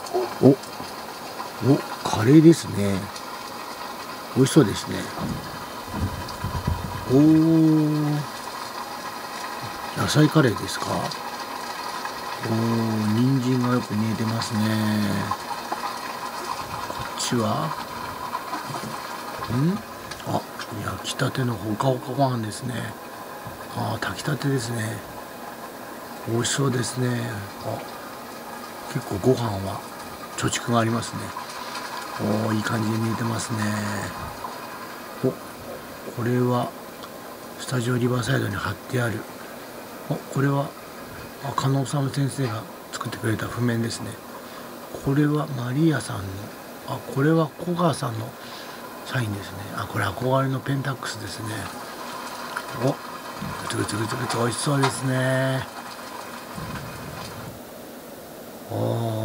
お、カレーですね。美味しそうですね。おー、野菜カレーですか？人参がよく見えてますね。こっちはあ、焼きたてのほかほかご飯ですね。炊きたてですね。美味しそうですね。結構ご飯は貯蓄がありますね。いい感じに見えてますね。これはスタジオリバーサイドに貼ってある。これは加納治先生が作ってくれた譜面ですね。これはマリアさんの、これは小川さんのサインですね。これ憧れのペンタックスですね。ぐつぐつぐつぐつ美味しそうですね。